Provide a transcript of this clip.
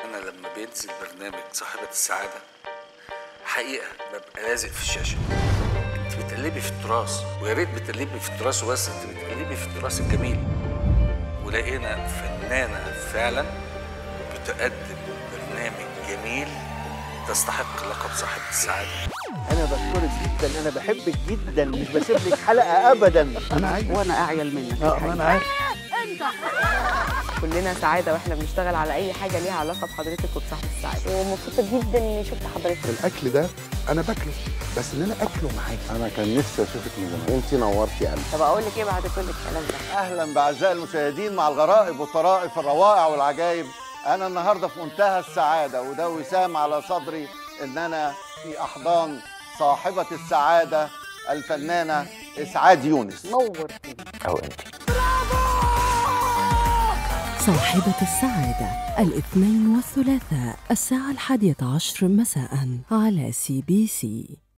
أنا لما بينزل برنامج صاحبة السعادة حقيقة ببقى لازق في الشاشة. أنت بتقلبي في التراث، ويا ريت بتقلبي في التراث وبس، أنت بتقلبي في التراث الجميل. ولقينا فنانة فعلا بتقدم برنامج جميل تستحق لقب صاحبة السعادة. أنا بشكرك جدا، أنا بحبك جدا، مش بسيب لك حلقة أبدا. أنا عارف وأنا أعيل منك. أنا عارف. كلنا سعادة واحنا بنشتغل على أي حاجة ليها علاقة بحضرتك وبصاحب السعادة، ومبسوطة جدا إني شفت حضرتك. الأكل ده أنا باكله، بس إن أنا أكله معاك. أنا كان نفسي أشوفك من زمان، أنتِ نورتي قلبي. طب أقول لك إيه بعد كل الكلام ده؟ أهلا بأعزائي المشاهدين مع الغرائب والطرائف الروائع والعجائب. أنا النهاردة في منتهى السعادة، وده وسام على صدري إن أنا في أحضان صاحبة السعادة الفنانة إسعاد يونس. نورتني. أو أنتِ. صاحبة السعادة الاثنين والثلاثاء 11:11 مساء على CBC.